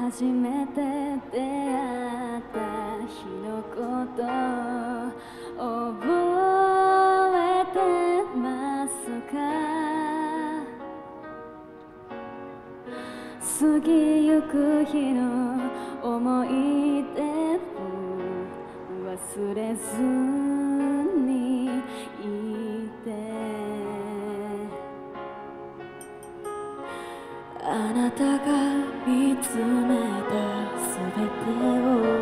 初めて出会った日のこと覚えてますか？過ぎゆく日の思い出を忘れずにいて、あなたが見つめたすべてを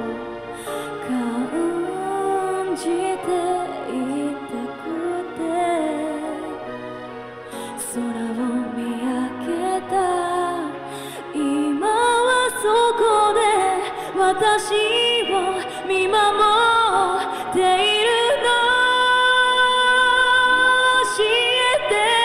感じていたくて、空を見上げた今はそこで私を見守っているの教えて。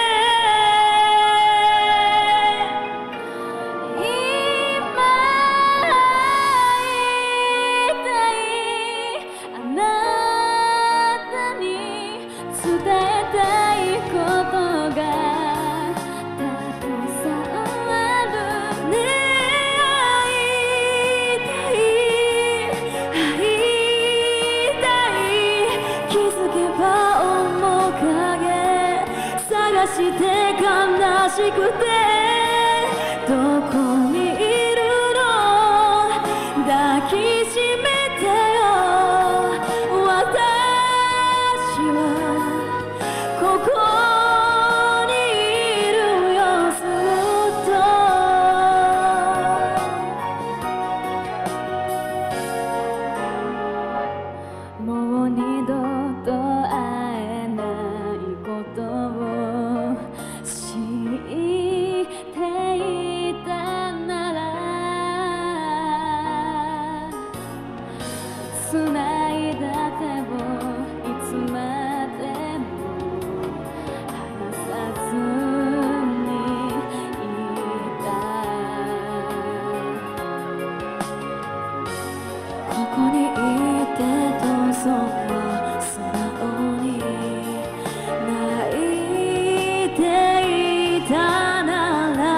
して悲しくてどこにいるの？抱きしめてよ、私はここにいるよ、ずっと。もう二度と会えないことを知っていたなら、繋いだ手をいつまでも離さずにいた。ここにいてどうぞ素直に泣いていたなら、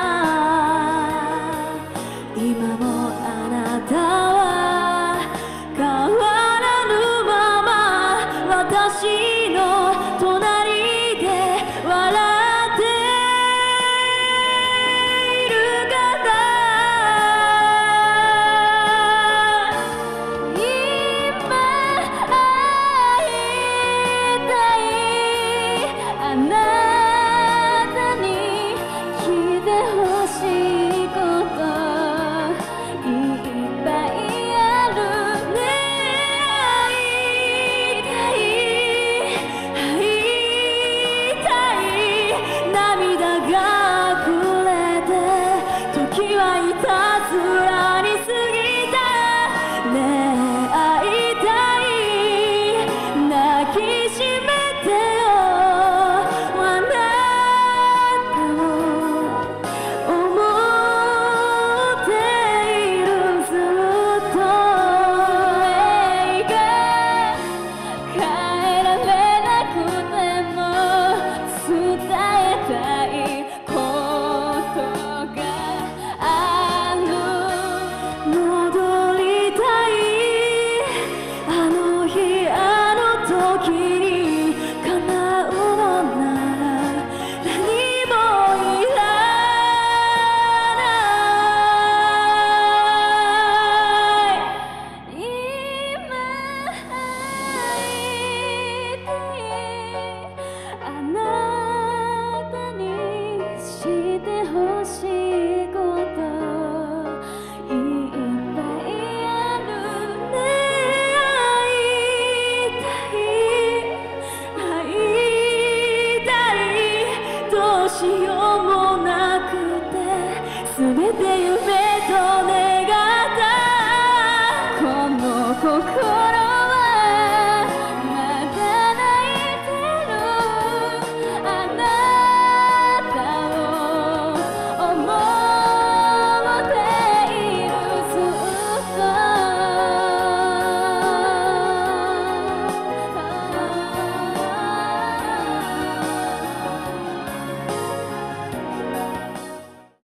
今もあなたは変わらぬまま私の隣で笑っているから。今会いたいあなたに聞いてほしいこといっぱいあるね。会いたい涙が溢れて時はいたずらに過ぎた。ねえ会いたい、抱きしめてよ、あなたを思っている、ずっと。帰られなくても伝えたいことがある。戻りたいあの日あの時に叶うのなら何もいらない。今会いたいあなたにしてほしいこといっぱいあるね。会いたいどうしようもなくて全て